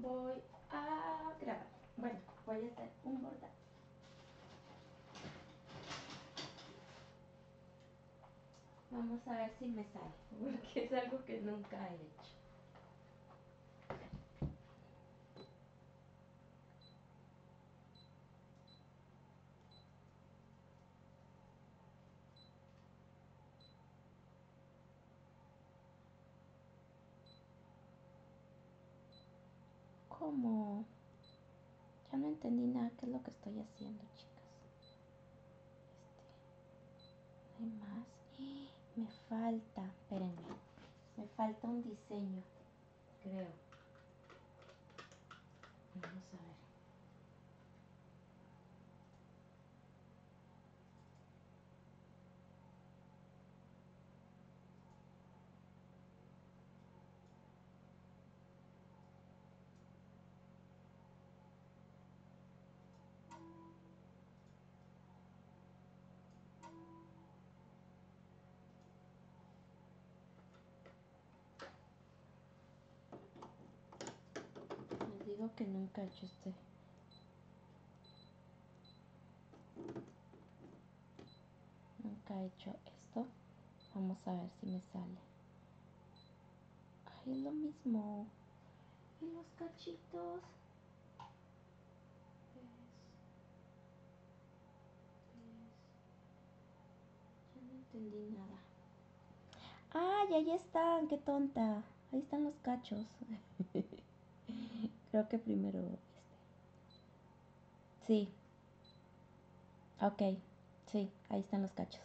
voy a grabar. Bueno, voy a hacer un bordado. Vamos a ver si me sale, porque es algo que nunca he hecho. ¿Cómo? Ya no entendí nada qué es lo que estoy haciendo, chicas. Hay más. Me falta, espérenme. Me falta un diseño, creo. Vamos a ver. Les digo que nunca he hecho Nunca he hecho esto. Vamos a ver si me sale. Ay, es lo mismo. Y los cachitos. Ya no entendí nada. ¡Ay, ahí están! ¡Qué tonta! Ahí están los cachos. Creo que primero Sí. Ok. Sí, ahí están los cachos.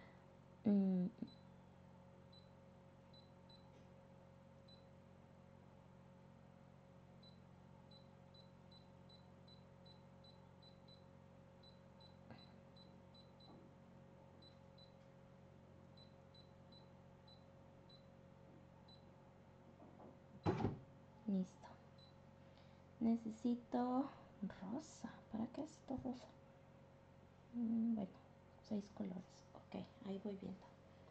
Listo. Necesito rosa. ¿Para qué es esto rosa? Bueno, 6 colores. Ok, ahí voy viendo.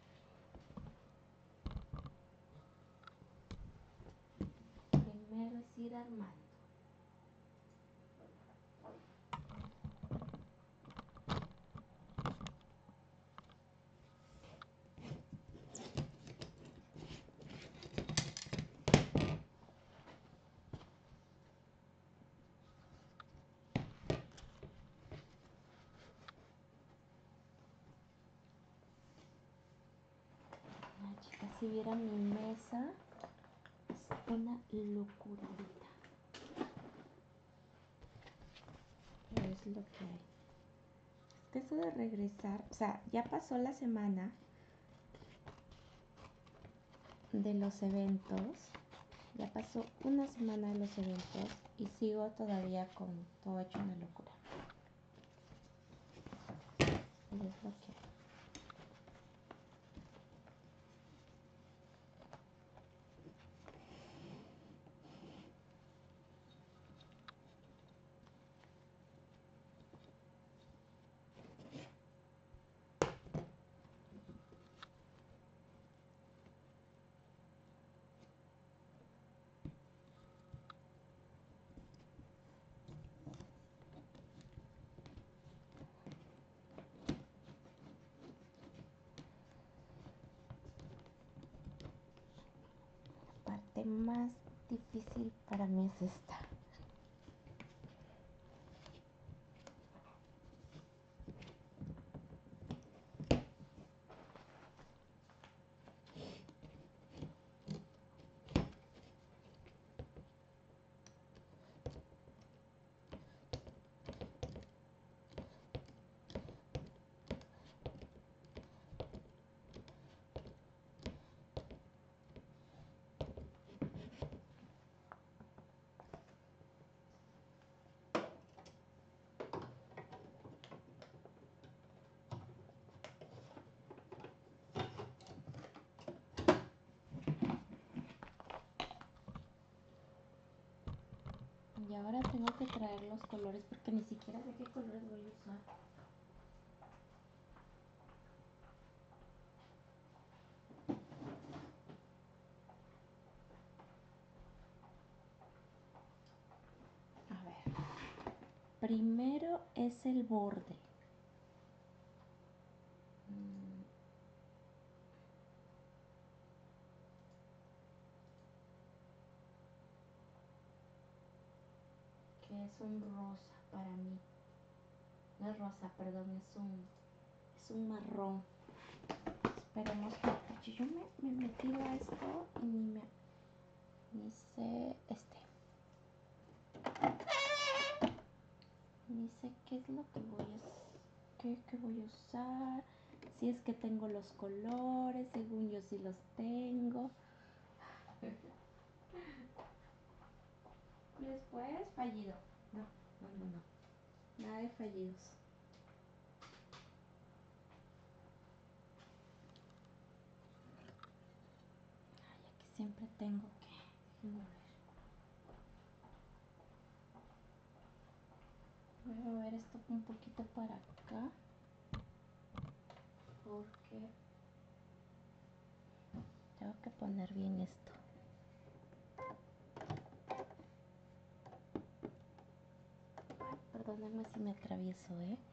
Primero es ir armando. Chicas, si vieran mi mesa, es una locura ahorita. Pero es lo que hay. Es que eso de regresar, o sea, ya pasó la semana de los eventos. Ya pasó una semana de los eventos y sigo todavía con todo hecho una locura. Y es lo que hay. La parte más difícil para mí es esta. Y ahora tengo que traer los colores porque ni siquiera sé qué colores voy a usar. Primero es el borde. Que es un rosa para mí. No es rosa, perdón, es un marrón. Esperemos que yo me he metido a esto y ni sé ni sé qué es lo que voy a usar, si es que tengo los colores, según yo sí los tengo. Después fallido. No, nada de fallidos. Ay, aquí siempre tengo que voy a mover esto un poquito para acá porque tengo que poner bien esto. Perdónenme si me atravieso,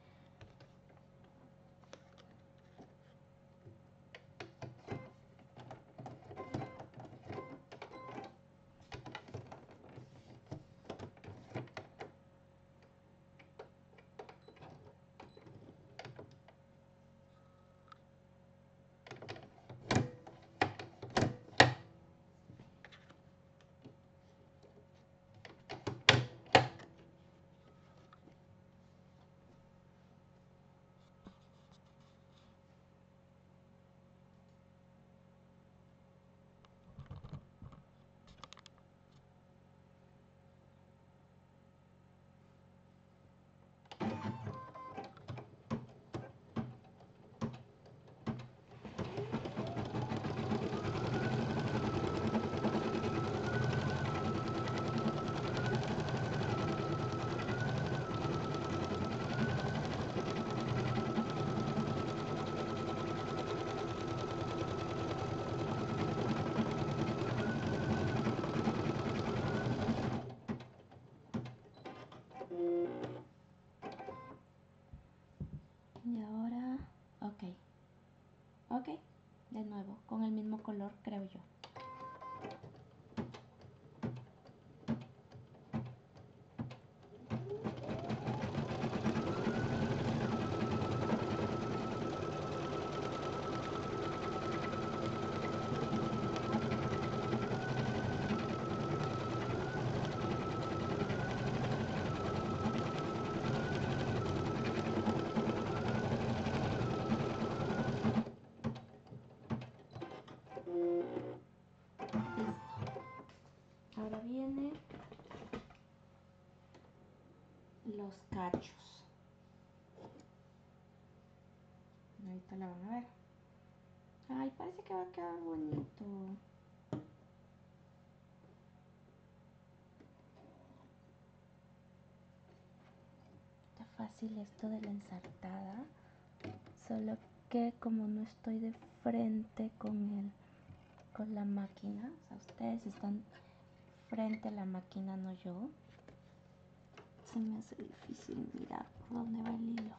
Y ahora, ok, de nuevo, con el mismo color, creo yo. Ahora vienen los cachos. Ahorita la van a ver. Ay, parece que va a quedar bonito. Está fácil esto de la ensartada. Solo que como no estoy de frente con la máquina, o sea, ustedes están frente a la máquina, no yo, se me hace difícil mirar por dónde va el hilo.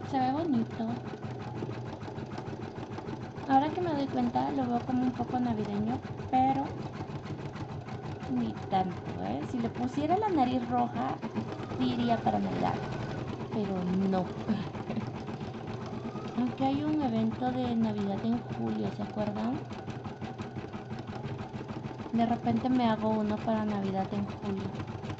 Se ve bonito. Ahora que me doy cuenta lo veo como un poco navideño, pero ni tanto, ¿eh? Si le pusiera la nariz roja, sí iría para Navidad, pero no. Aunque hay un evento de Navidad en julio, ¿se acuerdan? De repente me hago uno para Navidad en julio.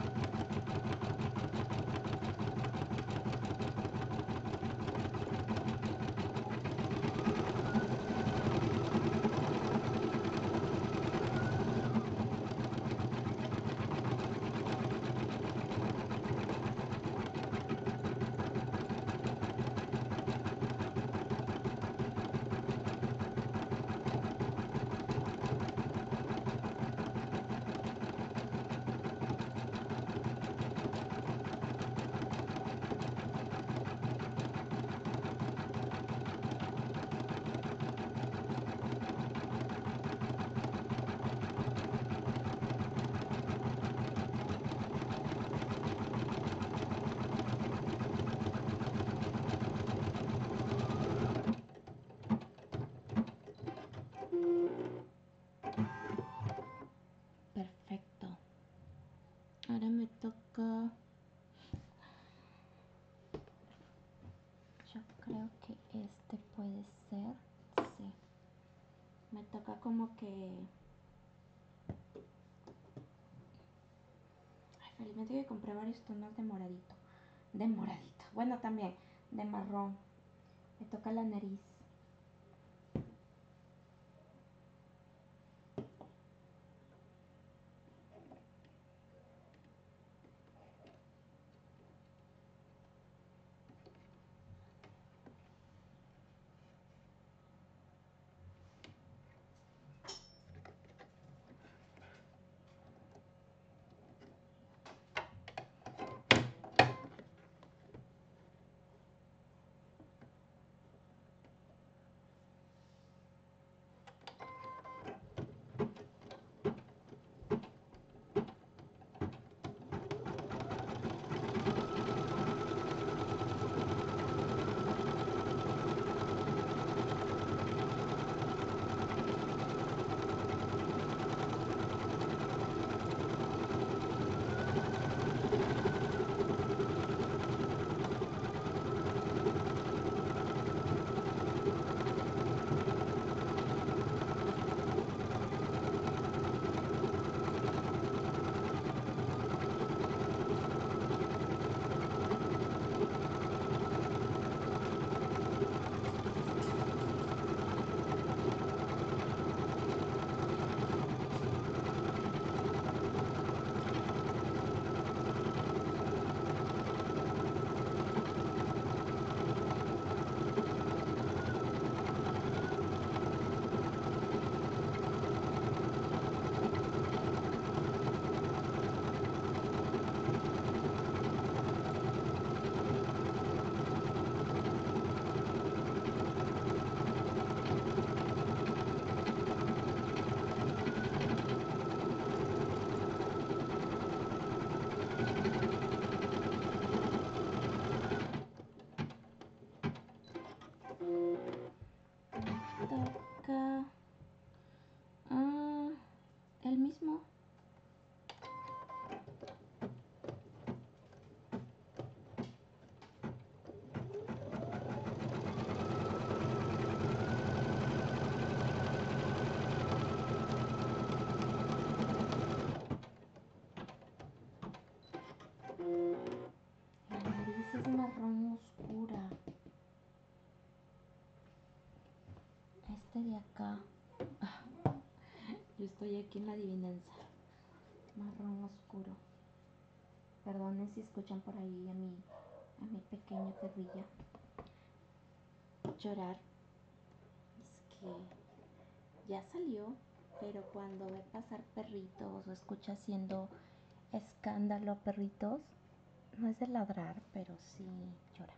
Perfecto. Ahora me toca... Yo creo que este puede ser... Sí. Me toca como que... Ay, felizmente que compré varios tonos de moradito. De moradito. Bueno, también de marrón. Me toca la nariz. Toca... el mismo. La nariz es marrón oscura. Este de acá. Yo estoy aquí en la adivinanza. Marrón oscuro. Perdonen si escuchan por ahí a mi pequeña perrilla llorar. Es que ya salió, pero cuando ve pasar perritos o escucha haciendo escándalo perritos, no es de ladrar, pero sí llora.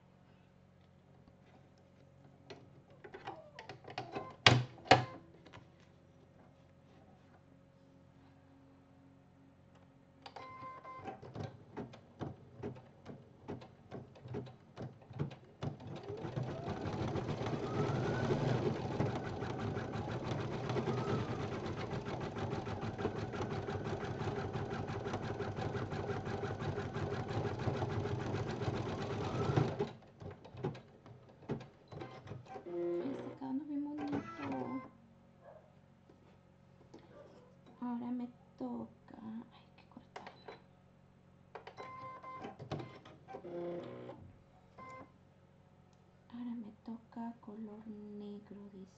color negro, dice.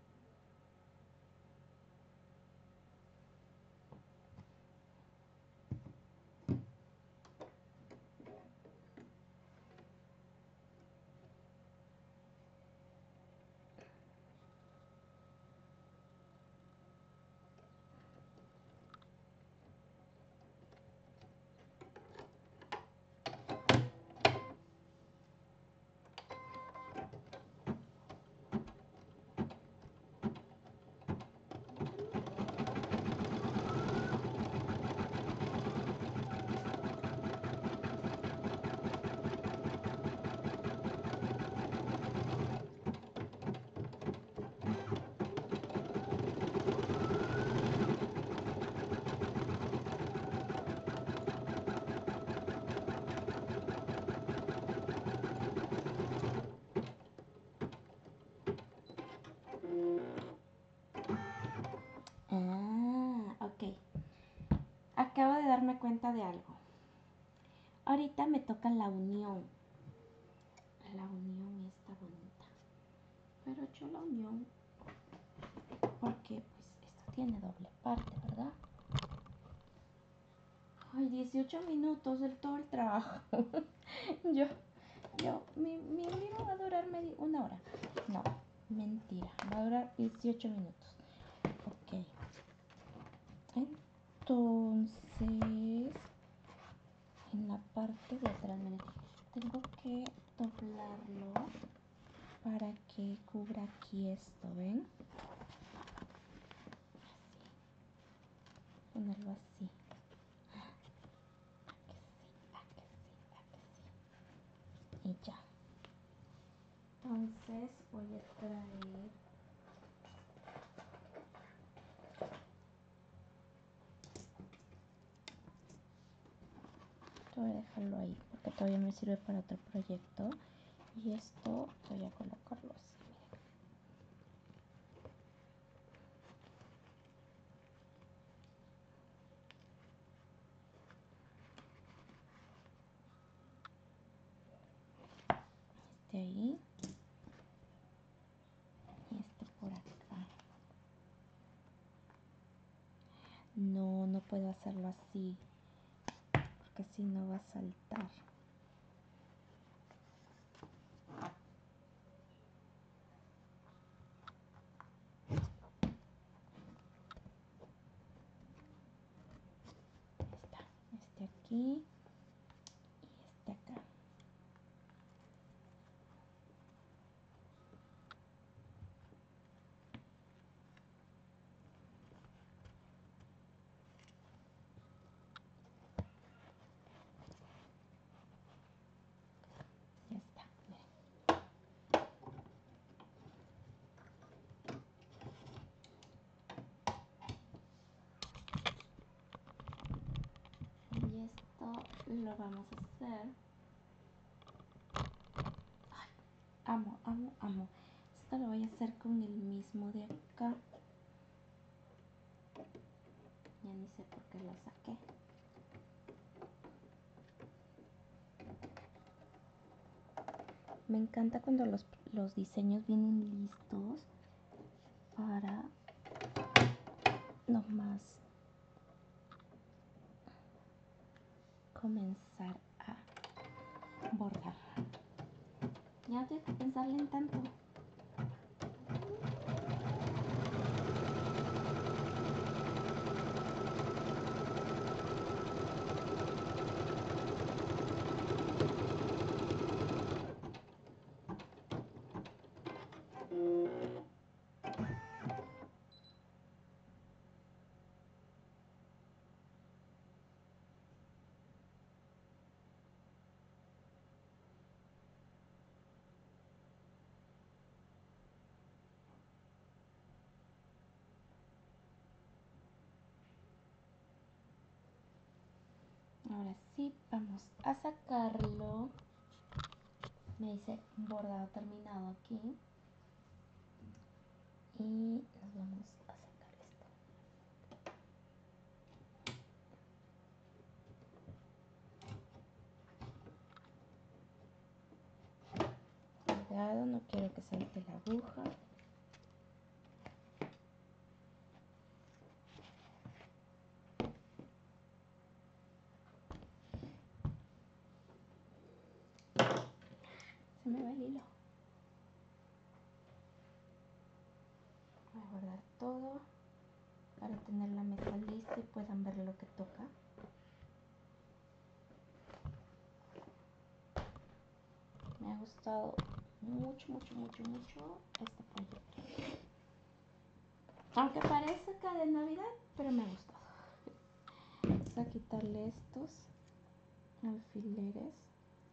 Ok. Acabo de darme cuenta de algo. Ahorita me toca la unión. La unión está bonita. Pero he hecho la unión porque pues esto tiene doble parte, ¿verdad? Ay, 18 minutos del todo el trabajo. Mi libro va a durar una hora. No, mentira. Va a durar 18 minutos. Ok. Entonces, en la parte de atrás, miren, tengo que doblarlo para que cubra aquí esto, ¿ven? Así. Ponerlo así. Y ya. Entonces voy a traer voy a dejarlo ahí porque todavía me sirve para otro proyecto. Y esto voy a colocarlo así, miren. Este ahí. Y este por acá. No, no puedo hacerlo así porque si no va a saltar. Está, este aquí y este acá. Ya está, miren. Y esto lo vamos a hacer. Ay, amo, amo, amo. Esto lo voy a hacer con el mismo de acá. Ya ni sé por qué lo saqué. Me encanta cuando los diseños vienen listos para nomás comenzar a bordar. Ya no tengo que pensarle en tanto. Ahora sí, vamos a sacarlo. Me dice bordado terminado aquí. Y nos vamos a sacar esto. Cuidado. cuidado, no quiero que salte la aguja. Se me va el hilo. Voy a guardar todo para tener la mesa lista y puedan ver lo que toca. Me ha gustado mucho, mucho, mucho, mucho este proyecto. Aunque parezca de Navidad, pero me ha gustado. Vamos a quitarle estos alfileres.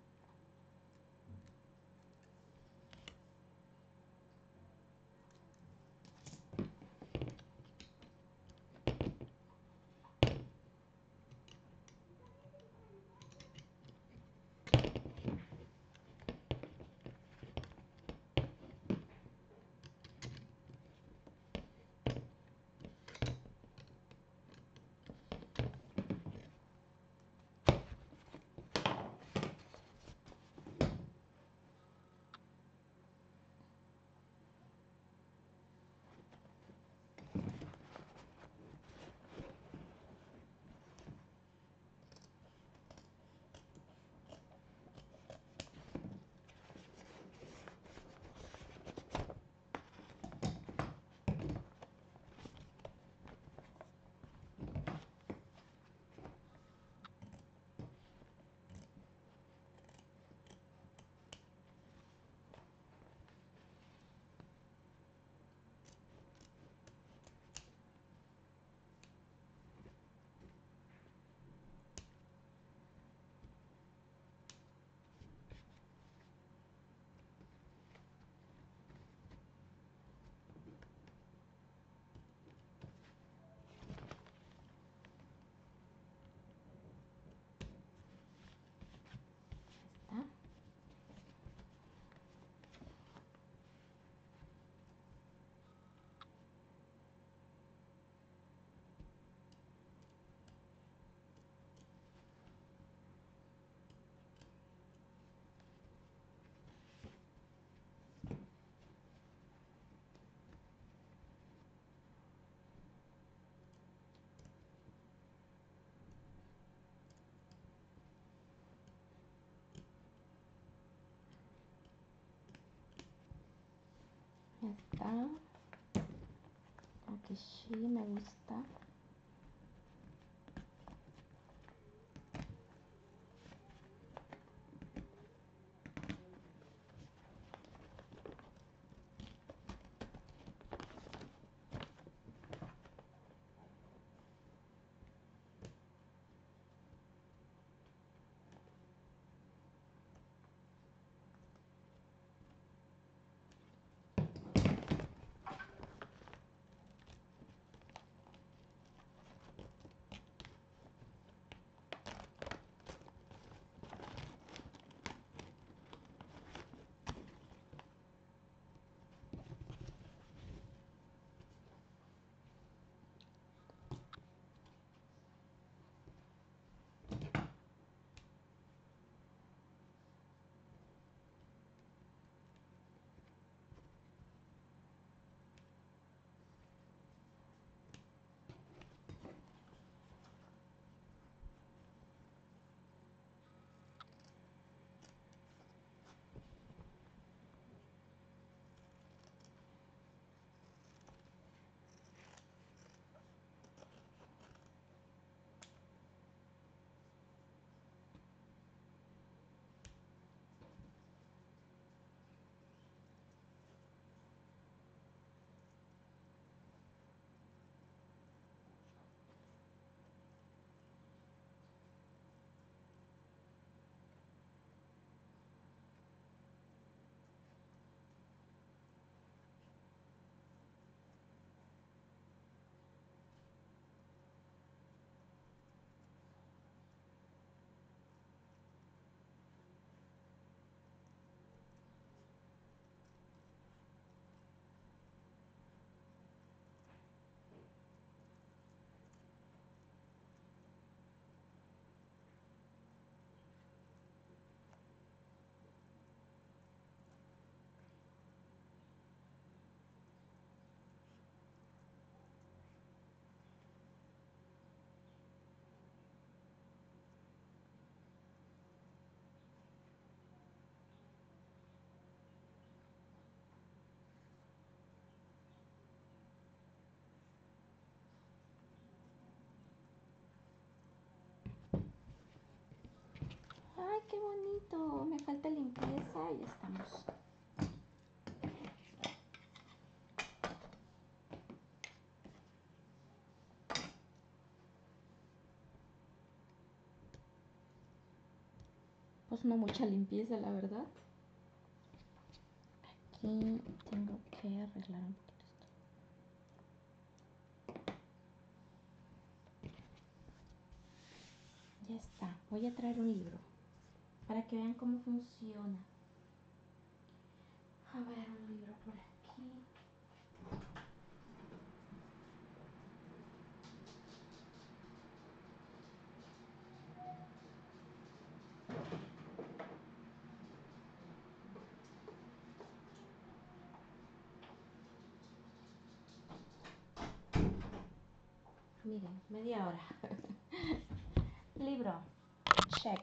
¿Está? Ya está. Aquí sí me gusta. qué bonito! Me falta limpieza y ya estamos. Pues no mucha limpieza, la verdad. Aquí tengo que arreglar un poquito esto. Ya está. Voy a traer un libro para que vean cómo funciona. A ver, un libro por aquí. Miren, media hora. Libro, check.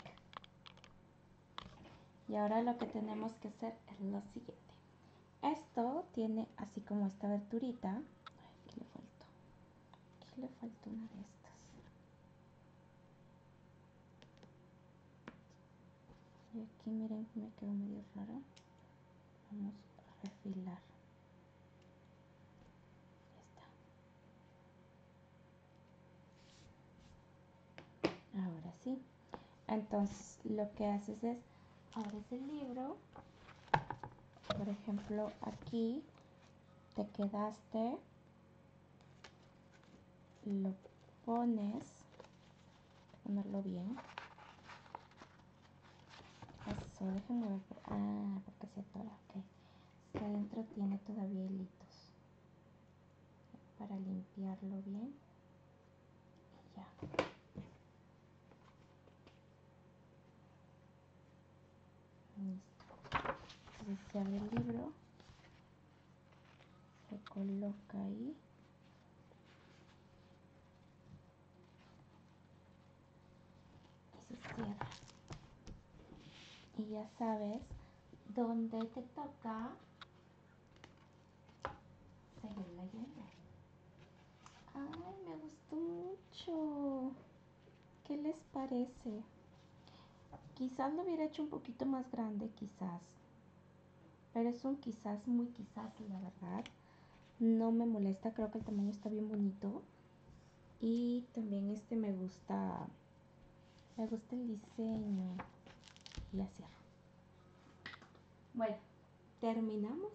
Y ahora lo que tenemos que hacer es lo siguiente. Esto tiene así como esta aberturita. Ay, aquí le faltó. Aquí le faltó una de estas. Y aquí miren que me quedó medio raro. Vamos a refilar. Ya está. Ahora sí. Entonces lo que haces es, abres el libro. Por ejemplo, aquí te quedaste, lo pones, ponerlo bien. Eso, déjenme ver. Porque se atora, ok. Es que adentro tiene todavía hilitos. Para limpiarlo bien. Y ya. Listo. Entonces se abre el libro. Se coloca ahí. Y se cierra. Y ya sabes dónde te toca seguir leyendo. Ay, me gustó mucho. ¿Qué les parece? Quizás lo hubiera hecho un poquito más grande, quizás. Pero es un quizás, muy quizás, la verdad. No me molesta, creo que el tamaño está bien bonito. Y también me gusta el diseño. Y ya cierro. Bueno, terminamos.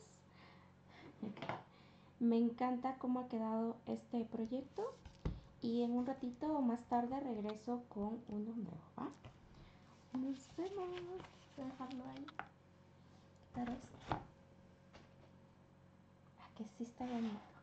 Me encanta cómo ha quedado este proyecto. Y en un ratito o más tarde regreso con uno nuevo, ¿va? Nos vemos. Voy a dejarlo ahí. Quitar esto. Que sí está bonito.